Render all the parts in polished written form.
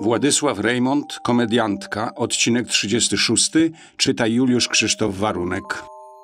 Władysław Reymont, komediantka, odcinek 36, czyta Juliusz Krzysztof Warunek.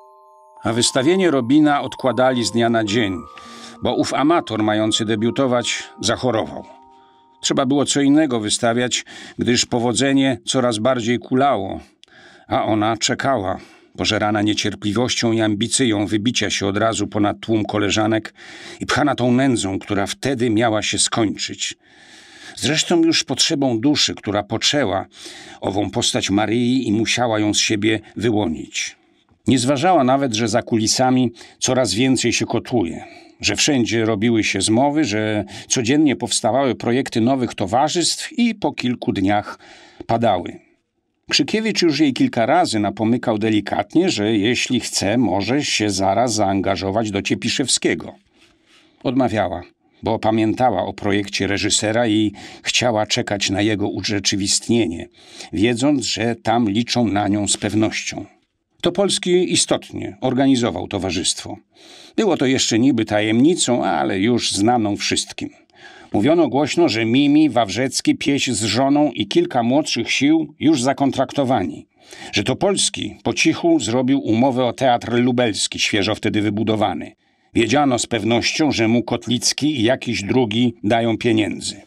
A wystawienie Robina odkładali z dnia na dzień, bo ów amator mający debiutować zachorował. Trzeba było co innego wystawiać, gdyż powodzenie coraz bardziej kulało, a ona czekała, pożerana niecierpliwością i ambicyją wybicia się od razu ponad tłum koleżanek i pchana tą nędzą, która wtedy miała się skończyć. Zresztą już potrzebą duszy, która poczęła ową postać Maryi i musiała ją z siebie wyłonić. Nie zważała nawet, że za kulisami coraz więcej się kotłuje, że wszędzie robiły się zmowy, że codziennie powstawały projekty nowych towarzystw i po kilku dniach padały. Krzykiewicz już jej kilka razy napomykał delikatnie, że jeśli chce, może się zaraz zaangażować do Ciepiszewskiego. Odmawiała, bo pamiętała o projekcie reżysera i chciała czekać na jego urzeczywistnienie, wiedząc, że tam liczą na nią z pewnością. Topolski istotnie organizował towarzystwo. Było to jeszcze niby tajemnicą, ale już znaną wszystkim. Mówiono głośno, że Mimi, Wawrzecki, Pieś z żoną i kilka młodszych sił już zakontraktowani. Że Topolski po cichu zrobił umowę o Teatr Lubelski, świeżo wtedy wybudowany. Wiedziano z pewnością, że mu Kotlicki i jakiś drugi dają pieniędzy.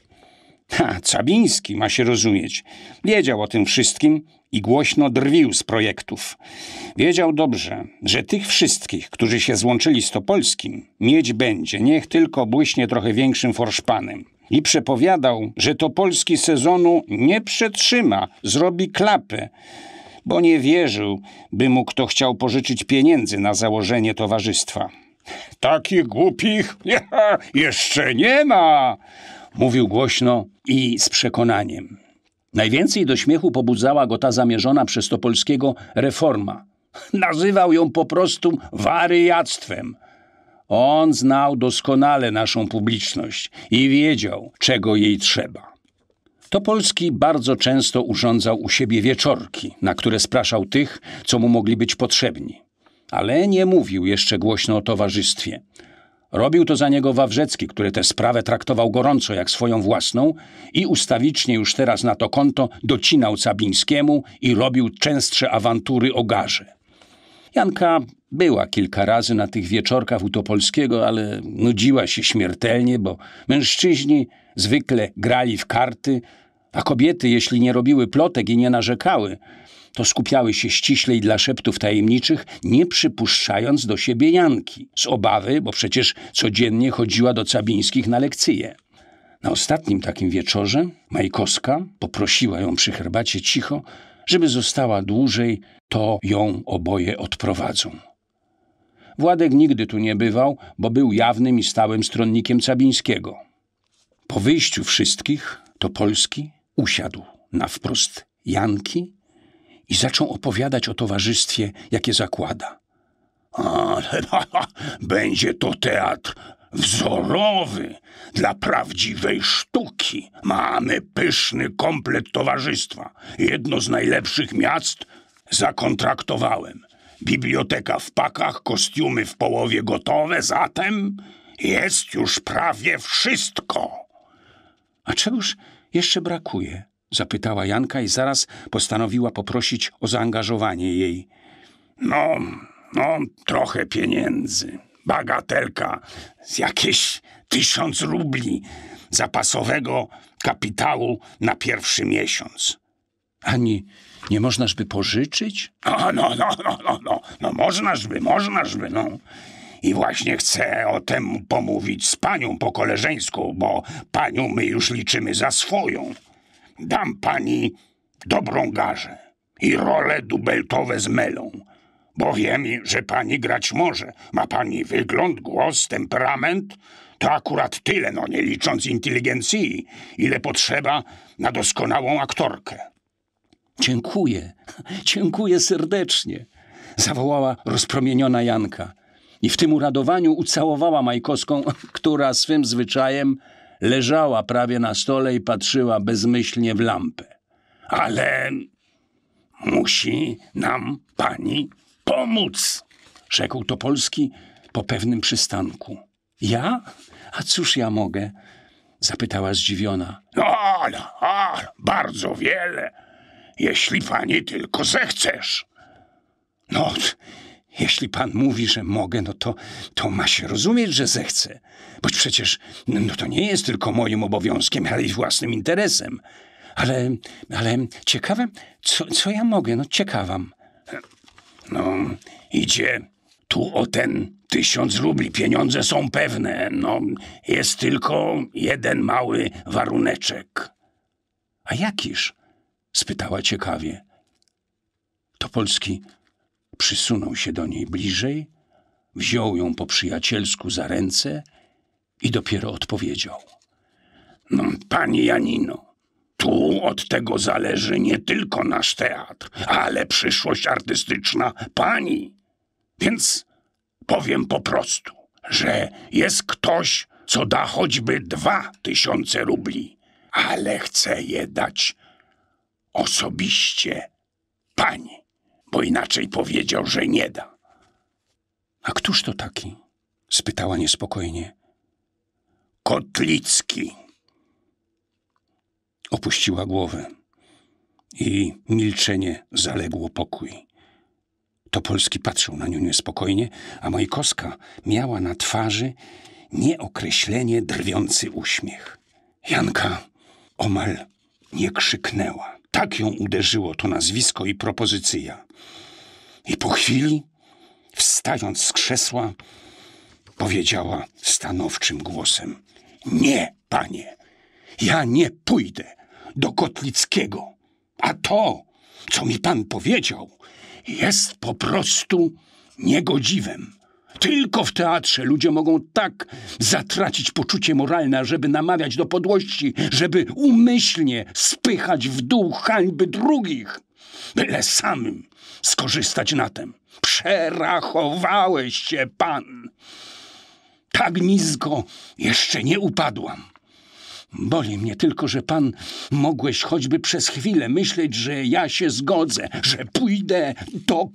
Cabiński, ma się rozumieć, wiedział o tym wszystkim i głośno drwił z projektów. Wiedział dobrze, że tych wszystkich, którzy się złączyli z Topolskim, mieć będzie, niech tylko błyśnie trochę większym forszpanem. I przepowiadał, że Topolski sezonu nie przetrzyma, zrobi klapę, bo nie wierzył, by mu kto chciał pożyczyć pieniędzy na założenie towarzystwa. Takich głupich jeszcze nie ma, mówił głośno i z przekonaniem. Najwięcej do śmiechu pobudzała go ta zamierzona przez Topolskiego reforma. Nazywał ją po prostu wariactwem. On znał doskonale naszą publiczność i wiedział, czego jej trzeba. Topolski bardzo często urządzał u siebie wieczorki, na które spraszał tych, co mu mogli być potrzebni. Ale nie mówił jeszcze głośno o towarzystwie. Robił to za niego Wawrzecki, który tę sprawę traktował gorąco jak swoją własną i ustawicznie już teraz na to konto docinał Cabińskiemu i robił częstsze awantury o garze. Janka była kilka razy na tych wieczorkach u Topolskiego, ale nudziła się śmiertelnie, bo mężczyźni zwykle grali w karty, a kobiety, jeśli nie robiły plotek i nie narzekały, to skupiały się ściślej dla szeptów tajemniczych, nie przypuszczając do siebie Janki. Z obawy, bo przecież codziennie chodziła do Cabińskich na lekcje. Na ostatnim takim wieczorze Majkowska poprosiła ją przy herbacie cicho, żeby została dłużej, to ją oboje odprowadzą. Władek nigdy tu nie bywał, bo był jawnym i stałym stronnikiem Cabińskiego. Po wyjściu wszystkich Topolski usiadł na wprost Janki i zaczął opowiadać o towarzystwie, jakie zakłada. Ale będzie to teatr wzorowy dla prawdziwej sztuki. Mamy pyszny komplet towarzystwa. Jedno z najlepszych miast zakontraktowałem. Biblioteka w pakach, kostiumy w połowie gotowe, zatem jest już prawie wszystko. A czegoż jeszcze brakuje? Zapytała Janka i zaraz postanowiła poprosić o zaangażowanie jej. No, trochę pieniędzy. Bagatelka z jakieś 1000 rubli zapasowego kapitału na pierwszy miesiąc. Ani nie możnaż by pożyczyć? No, możnaż by. I właśnie chcę o tym pomówić z panią po koleżeńsku, bo panią my już liczymy za swoją. Dam pani dobrą garzę i role dubeltowe z Melą, bo wiem, że pani grać może. Ma pani wygląd, głos, temperament. To akurat tyle, nie licząc inteligencji, ile potrzeba na doskonałą aktorkę. Dziękuję serdecznie, zawołała rozpromieniona Janka. I w tym uradowaniu ucałowała Majkowską, która swym zwyczajem leżała prawie na stole i patrzyła bezmyślnie w lampę. Ale musi nam pani pomóc, rzekł Topolski po pewnym przystanku. Ja? A cóż ja mogę? Zapytała zdziwiona. Bardzo wiele, jeśli pani tylko zechcesz. No, jeśli pan mówi, że mogę, no to ma się rozumieć, że zechcę. Bo przecież to nie jest tylko moim obowiązkiem, ale i własnym interesem. Ale ciekawe, co ja mogę, ciekawam. Idzie tu o ten 1000 rubli. Pieniądze są pewne. Jest tylko jeden mały waruneczek. A jakiż? Spytała ciekawie. Topolski przysunął się do niej bliżej, wziął ją po przyjacielsku za ręce i dopiero odpowiedział. Pani Janino, tu od tego zależy nie tylko nasz teatr, ale przyszłość artystyczna pani. Więc powiem po prostu, że jest ktoś, co da choćby 2000 rubli, ale chce je dać osobiście pani, bo inaczej powiedział, że nie da. A któż to taki? Spytała niespokojnie. Kotlicki. Opuściła głowę i milczenie zaległo pokój. Topolski patrzył na nią niespokojnie, a Mojkoska miała na twarzy nieokreślenie drwiący uśmiech. Janka omal nie krzyknęła. Tak ją uderzyło to nazwisko i propozycja. I po chwili, wstając z krzesła, powiedziała stanowczym głosem. Nie, panie, ja nie pójdę do Kotlickiego. A to, co mi pan powiedział, jest po prostu niegodziwem. Tylko w teatrze ludzie mogą tak zatracić poczucie moralne, żeby namawiać do podłości, żeby umyślnie spychać w dół hańby drugich, byle samym skorzystać na tym. Przerachowałeś się pan. Tak nisko jeszcze nie upadłam. Boli mnie tylko, że pan mogłeś choćby przez chwilę myśleć, że ja się zgodzę, że pójdę do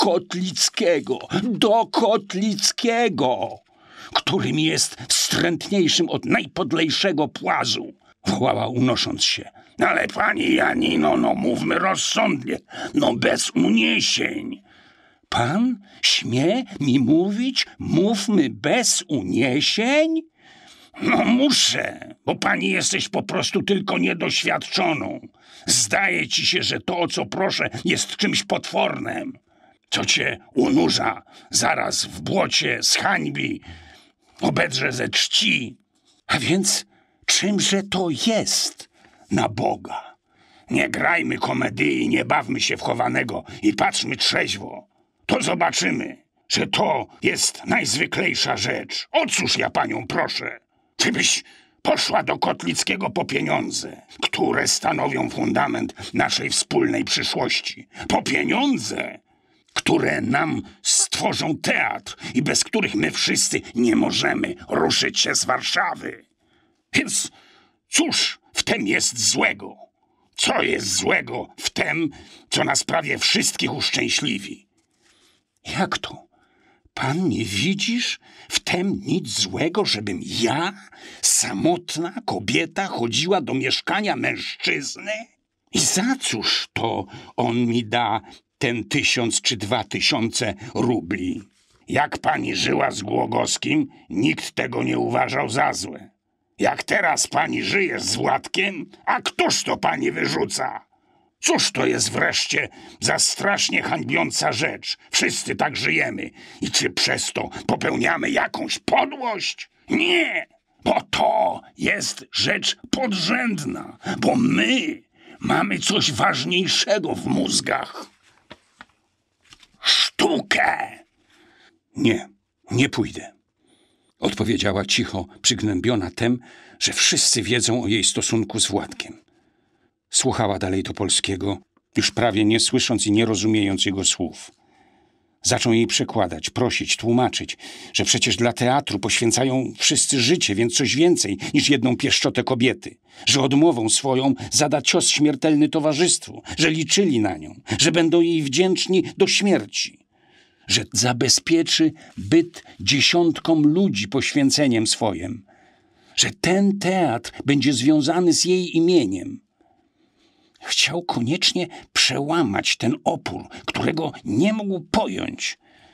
Kotlickiego, którym jest wstrętniejszym od najpodlejszego płazu, wołała unosząc się. Ale pani Janino, mówmy rozsądnie, bez uniesień. Pan śmie mi mówić, mówmy bez uniesień? Muszę, bo pani jesteś po prostu tylko niedoświadczoną. Zdaje ci się, że to, o co proszę, jest czymś potwornym, co cię unurza, zaraz w błocie zhańbi, obedrze ze czci. A więc czymże to jest, na Boga? Nie grajmy komedii, nie bawmy się w chowanego i patrzmy trzeźwo. To zobaczymy, że to jest najzwyklejsza rzecz. O cóż ja panią proszę? Czy byś poszła do Kotlickiego po pieniądze, które stanowią fundament naszej wspólnej przyszłości? Po pieniądze, które nam stworzą teatr i bez których my wszyscy nie możemy ruszyć się z Warszawy. Więc cóż w tym jest złego? Co jest złego w tym, co nas prawie wszystkich uszczęśliwi? Jak to? Pan nie widzisz w tem nic złego, żebym ja, samotna kobieta, chodziła do mieszkania mężczyzny? I za cóż to on mi da ten 1000 czy 2000 rubli? Jak pani żyła z Głogowskim, nikt tego nie uważał za złe. Jak teraz pani żyje z Władkiem, a któż to pani wyrzuca? Cóż to jest wreszcie za strasznie hańbiąca rzecz? Wszyscy tak żyjemy. I czy przez to popełniamy jakąś podłość? Nie, bo to jest rzecz podrzędna, bo my mamy coś ważniejszego w mózgach. Sztukę. Nie pójdę. Odpowiedziała cicho, przygnębiona tem, że wszyscy wiedzą o jej stosunku z Władkiem. Słuchała dalej Topolskiego, już prawie nie słysząc i nie rozumiejąc jego słów. Zaczął jej przekładać, prosić, tłumaczyć, że przecież dla teatru poświęcają wszyscy życie, więc coś więcej niż jedną pieszczotę kobiety, że odmową swoją zada cios śmiertelny towarzystwu, że liczyli na nią, że będą jej wdzięczni do śmierci, że zabezpieczy byt dziesiątkom ludzi poświęceniem swoim, że ten teatr będzie związany z jej imieniem. Chciał koniecznie przełamać ten opór, którego nie mógł pojąć.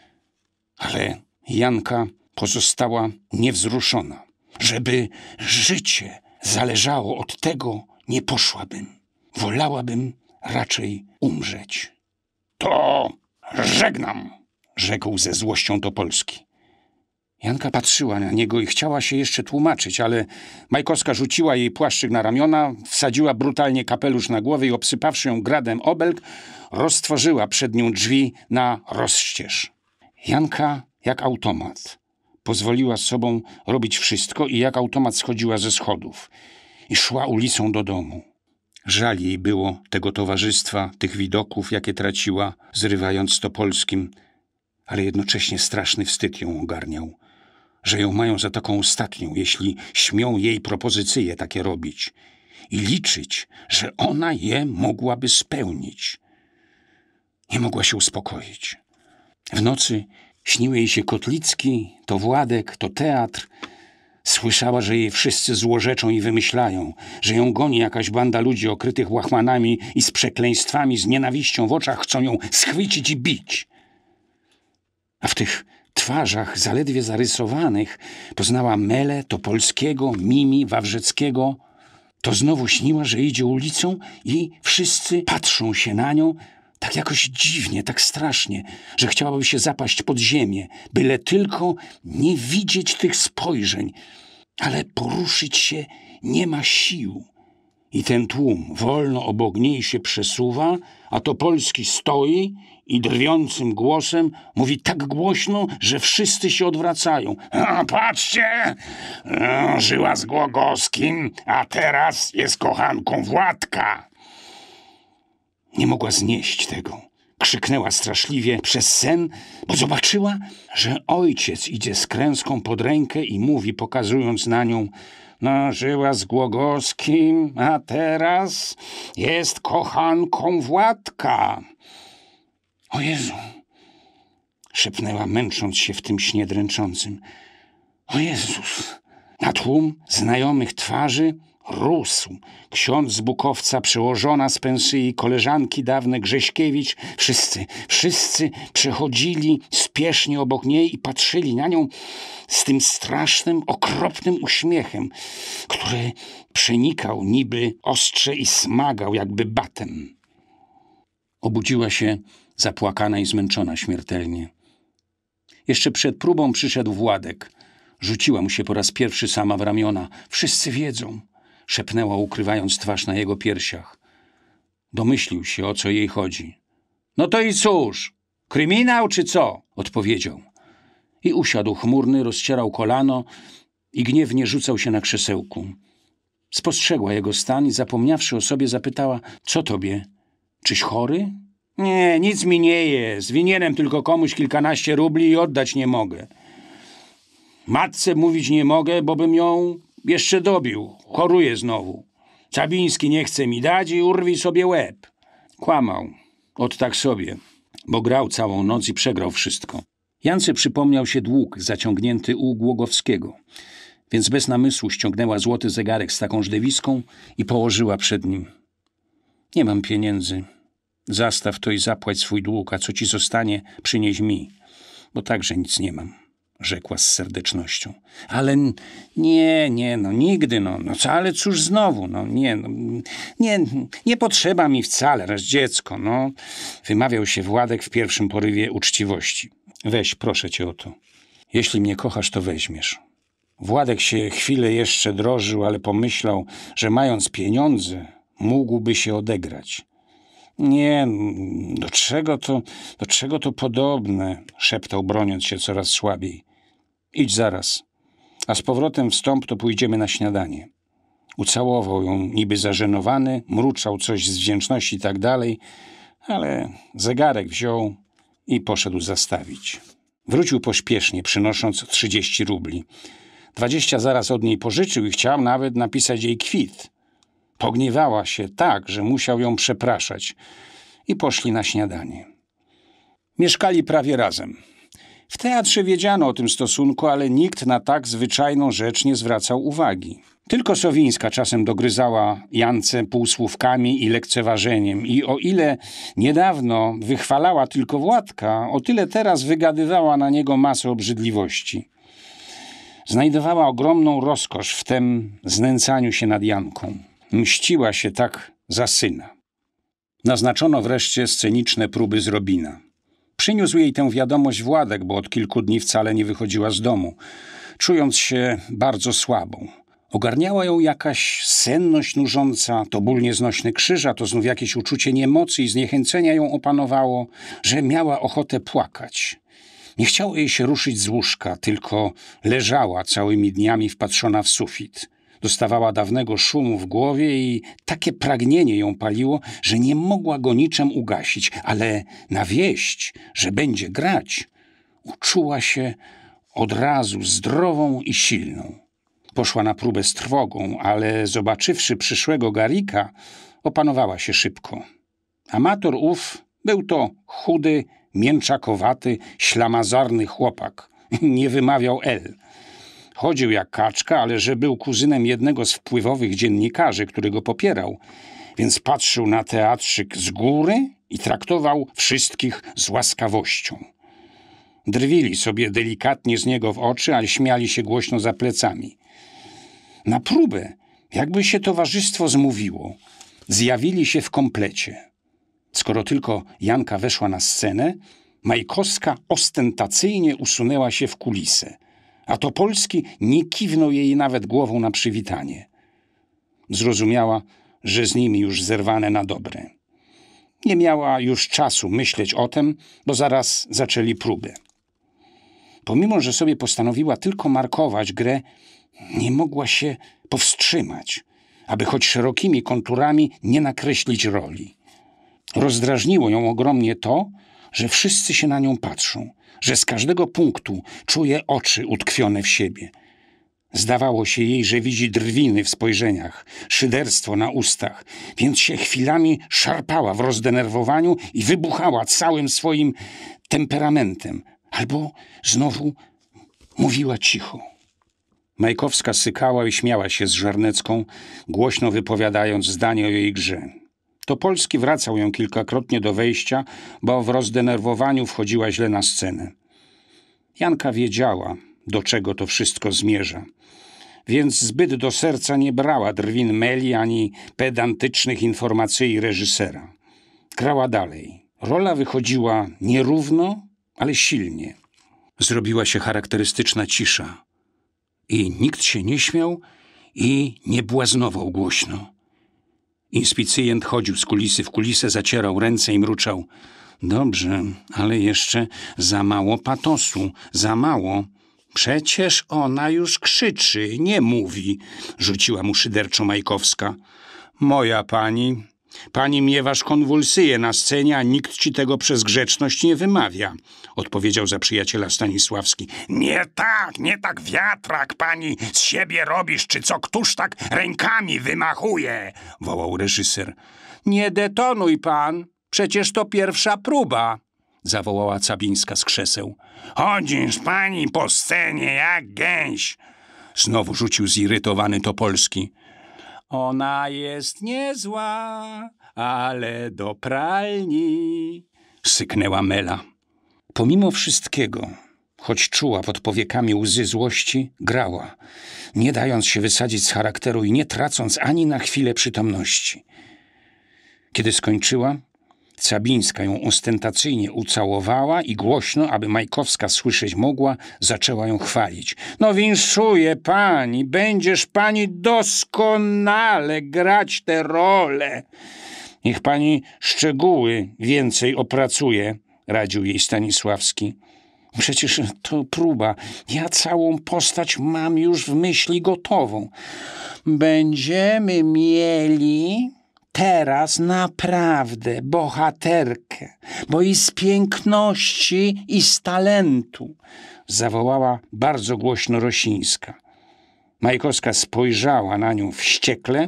Ale Janka pozostała niewzruszona. Żeby życie zależało od tego, nie poszłabym. Wolałabym raczej umrzeć. To żegnam, Rzekł ze złością Topolski. Janka patrzyła na niego i chciała się jeszcze tłumaczyć, ale Majkowska rzuciła jej płaszczyk na ramiona, wsadziła brutalnie kapelusz na głowę i obsypawszy ją gradem obelg, roztworzyła przed nią drzwi na rozścież. Janka, jak automat, pozwoliła z sobą robić wszystko i jak automat schodziła ze schodów i szła ulicą do domu. Żal jej było tego towarzystwa, tych widoków, jakie traciła, zrywając z Topolskim, ale jednocześnie straszny wstyd ją ogarniał, że ją mają za taką ostatnią, jeśli śmią jej propozycje takie robić i liczyć, że ona je mogłaby spełnić. Nie mogła się uspokoić. W nocy śniły jej się Kotlicki, to Władek, to teatr. Słyszała, że jej wszyscy złorzeczą i wymyślają, że ją goni jakaś banda ludzi okrytych łachmanami i z przekleństwami, z nienawiścią w oczach chcą ją schwycić i bić. A w tych twarzach zaledwie zarysowanych poznała Melę, Topolskiego, Mimi, Wawrzeckiego. To znowu śniła, że idzie ulicą i wszyscy patrzą się na nią tak jakoś dziwnie, tak strasznie, że chciałaby się zapaść pod ziemię, byle tylko nie widzieć tych spojrzeń, ale poruszyć się nie ma sił. I ten tłum wolno obok niej się przesuwa, a Topolski stoi i drwiącym głosem mówi tak głośno, że wszyscy się odwracają. Patrzcie, żyła z Głogowskim, a teraz jest kochanką Władka. Nie mogła znieść tego. Krzyknęła straszliwie przez sen, bo zobaczyła, że ojciec idzie z Kręską pod rękę i mówi, pokazując na nią: no, żyła z Głogowskim, a teraz jest kochanką Władka. O Jezu! Szepnęła, męcząc się w tym śnie dręczącym. O Jezus! Na tłum znajomych twarzy rósł ksiądz z Bukowca, przełożona z pensyi, koleżanki dawne, Grześkiewicz. Wszyscy przechodzili spiesznie obok niej i patrzyli na nią z tym strasznym, okropnym uśmiechem, który przenikał niby ostrze i smagał jakby batem. Obudziła się zapłakana i zmęczona śmiertelnie. Jeszcze przed próbą przyszedł Władek. Rzuciła mu się po raz pierwszy sama w ramiona. Wszyscy wiedzą, szepnęła, ukrywając twarz na jego piersiach. Domyślił się, o co jej chodzi. No to i cóż, kryminał czy co? Odpowiedział. I usiadł chmurny, rozcierał kolano i gniewnie rzucał się na krzesełku. Spostrzegła jego stan i zapomniawszy o sobie zapytała: co tobie? Czyś chory? Nie, nic mi nie jest. Winienem tylko komuś kilkanaście rubli i oddać nie mogę. Matce mówić nie mogę, bo bym ją jeszcze dobił. Choruję znowu. Cabiński nie chce mi dać i urwij sobie łeb. Kłamał. Od tak sobie, bo grał całą noc i przegrał wszystko. Jance przypomniał się dług zaciągnięty u Głogowskiego, więc bez namysłu ściągnęła złoty zegarek z taką żdewiską i położyła przed nim. Nie mam pieniędzy. Zastaw to i zapłać swój dług, a co ci zostanie, przynieś mi, bo także nic nie mam, rzekła z serdecznością. Ale nie, nigdy, co, ale cóż znowu, nie potrzeba mi wcale, raz dziecko, wymawiał się Władek w pierwszym porywie uczciwości. Weź, proszę cię o to. Jeśli mnie kochasz, to weźmiesz. Władek się chwilę jeszcze drożył, ale pomyślał, że mając pieniądze, mógłby się odegrać. Nie, do czego to podobne? Szeptał, broniąc się coraz słabiej. Idź zaraz, a z powrotem wstąp, to pójdziemy na śniadanie. Ucałował ją niby zażenowany, mruczał coś z wdzięczności i tak dalej, ale zegarek wziął i poszedł zastawić. Wrócił pośpiesznie, przynosząc 30 rubli. 20 zaraz od niej pożyczył i chciał nawet napisać jej kwit. Pogniewała się tak, że musiał ją przepraszać i poszli na śniadanie. Mieszkali prawie razem. W teatrze wiedziano o tym stosunku, ale nikt na tak zwyczajną rzecz nie zwracał uwagi. Tylko Sowińska czasem dogryzała Jance półsłówkami i lekceważeniem i o ile niedawno wychwalała tylko Władka, o tyle teraz wygadywała na niego masę obrzydliwości. Znajdowała ogromną rozkosz w tem znęcaniu się nad Janką. Mściła się tak za syna. Naznaczono wreszcie sceniczne próby z Robina. Przyniósł jej tę wiadomość Władek, bo od kilku dni wcale nie wychodziła z domu, czując się bardzo słabą. Ogarniała ją jakaś senność nużąca, to ból nieznośny krzyża, to znów jakieś uczucie niemocy i zniechęcenia ją opanowało, że miała ochotę płakać. Nie chciało jej się ruszyć z łóżka, tylko leżała całymi dniami wpatrzona w sufit. Dostawała dawnego szumu w głowie i takie pragnienie ją paliło, że nie mogła go niczym ugasić, ale na wieść, że będzie grać, uczuła się od razu zdrową i silną. Poszła na próbę z trwogą, ale zobaczywszy przyszłego Garika, opanowała się szybko. Amator ów był to chudy, mięczakowaty, ślamazarny chłopak. Nie wymawiał L. Chodził jak kaczka, ale że był kuzynem jednego z wpływowych dziennikarzy, który go popierał, więc patrzył na teatrzyk z góry i traktował wszystkich z łaskawością. Drwili sobie delikatnie z niego w oczy, ale śmiali się głośno za plecami. Na próbę, jakby się towarzystwo zmówiło, zjawili się w komplecie. Skoro tylko Janka weszła na scenę, Majkowska ostentacyjnie usunęła się w kulisę, a Topolski nie kiwnął jej nawet głową na przywitanie. Zrozumiała, że z nimi już zerwane na dobre. Nie miała już czasu myśleć o tym, bo zaraz zaczęli próbę. Pomimo, że sobie postanowiła tylko markować grę, nie mogła się powstrzymać, aby choć szerokimi konturami nie nakreślić roli. Rozdrażniło ją ogromnie to, że wszyscy się na nią patrzą, że z każdego punktu czuje oczy utkwione w siebie. Zdawało się jej, że widzi drwiny w spojrzeniach, szyderstwo na ustach, więc się chwilami szarpała w rozdenerwowaniu i wybuchała całym swoim temperamentem, albo znowu mówiła cicho. Majkowska sykała i śmiała się z Żarnecką, głośno wypowiadając zdanie o jej grze. Topolski wracał ją kilkakrotnie do wejścia, bo w rozdenerwowaniu wchodziła źle na scenę. Janka wiedziała, do czego to wszystko zmierza, więc zbyt do serca nie brała drwin Meli ani pedantycznych informacji reżysera. Grała dalej. Rola wychodziła nierówno, ale silnie. Zrobiła się charakterystyczna cisza. I nikt się nie śmiał i nie błaznował głośno. Inspicjent chodził z kulisy w kulisę, zacierał ręce i mruczał. Dobrze, ale jeszcze za mało patosu, za mało. Przecież ona już krzyczy, nie mówi, rzuciła mu szyderczo Majkowska. Moja pani, pani miewasz konwulsyje na scenie, a nikt ci tego przez grzeczność nie wymawia, odpowiedział za przyjaciela Stanisławski. Nie tak, wiatrak pani z siebie robisz, czy co, któż tak rękami wymachuje, wołał reżyser. Nie detonuj pan, przecież to pierwsza próba, zawołała Cabińska z krzeseł. Chodzisz pani po scenie jak gęś, znowu rzucił zirytowany Topolski. Ona jest niezła, ale do pralni, syknęła Mela. Pomimo wszystkiego, choć czuła pod powiekami łzy złości, grała, nie dając się wysadzić z charakteru i nie tracąc ani na chwilę przytomności. Kiedy skończyła, Cabińska ją ostentacyjnie ucałowała i głośno, aby Majkowska słyszeć mogła, zaczęła ją chwalić. No winszuję pani, będziesz pani doskonale grać tę rolę. Niech pani szczegóły więcej opracuje, radził jej Stanisławski. Przecież to próba. Ja całą postać mam już w myśli gotową. Będziemy mieli teraz naprawdę bohaterkę, bo i z piękności, i z talentu, zawołała bardzo głośno Rosińska. Majkowska spojrzała na nią wściekle,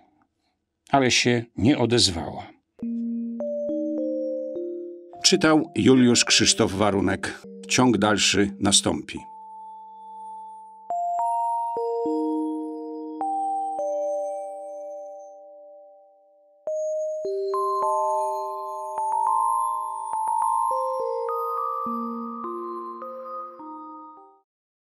ale się nie odezwała. Czytał Juliusz Krzysztof Warunek. ciąg dalszy nastąpi.